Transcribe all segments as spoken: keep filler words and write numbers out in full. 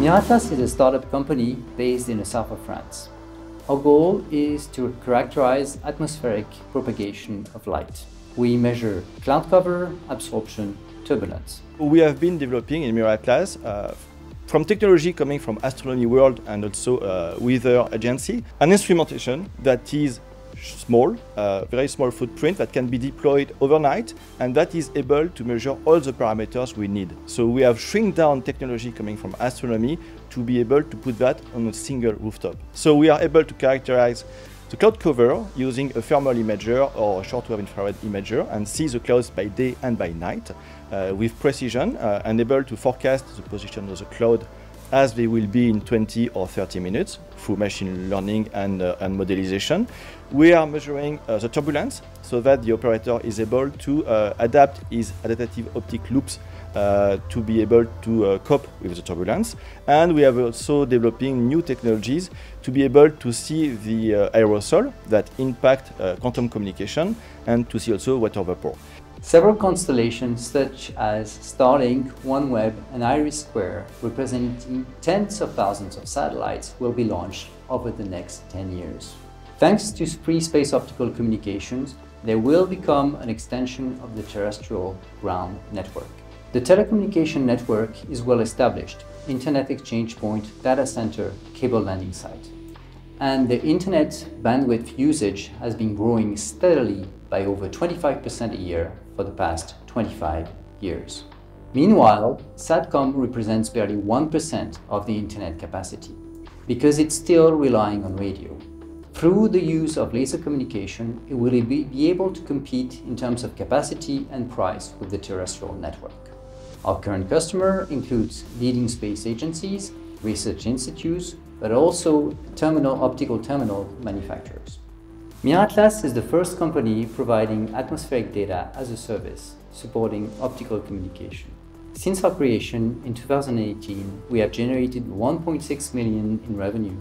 Miratlas is a startup company based in the south of France. Our goal is to characterize atmospheric propagation of light. We measure cloud cover, absorption, turbulence. We have been developing in Miratlas uh, from technology coming from astronomy world and also uh, weather agency, an instrumentation that is small, uh, very small footprint that can be deployed overnight and that is able to measure all the parameters we need. So we have shrink down technology coming from astronomy to be able to put that on a single rooftop. So we are able to characterize the cloud cover using a thermal imager or a shortwave infrared imager and see the clouds by day and by night uh, with precision uh, and able to forecast the position of the cloud as they will be in twenty or thirty minutes through machine learning and, uh, and modelization. We are measuring uh, the turbulence so that the operator is able to uh, adapt his adaptive optic loops uh, to be able to uh, cope with the turbulence. And we are also developing new technologies to be able to see the uh, aerosol that impact uh, quantum communication and to see also water vapor. Several constellations such as Starlink, OneWeb and Iris Square, representing tens of thousands of satellites, will be launched over the next ten years. Thanks to free space optical communications, they will become an extension of the terrestrial ground network. The telecommunication network is well established: internet exchange point, data center, cable landing site. And the internet bandwidth usage has been growing steadily by over twenty-five percent a year for the past twenty-five years. Meanwhile, SATCOM represents barely one percent of the internet capacity because it's still relying on radio. Through the use of laser communication, it will be able to compete in terms of capacity and price with the terrestrial network. Our current customer includes leading space agencies, research institutes, but also terminal optical terminal manufacturers. Miratlas is the first company providing atmospheric data as a service, supporting optical communication. Since our creation in two thousand eighteen, we have generated one point six million in revenue,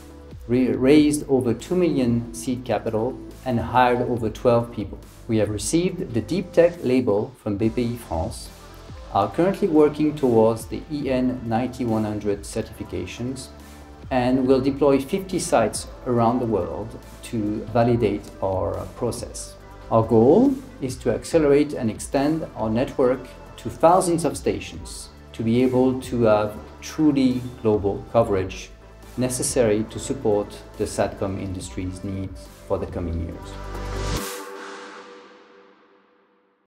raised over two million seed capital, and hired over twelve people. We have received the Deep Tech label from B P I France, are currently working towards the E N ninety-one hundred certifications, and will deploy fifty sites around the world to validate our process. Our goal is to accelerate and extend our network to thousands of stations to be able to have truly global coverage necessary to support the SATCOM industry's needs for the coming years.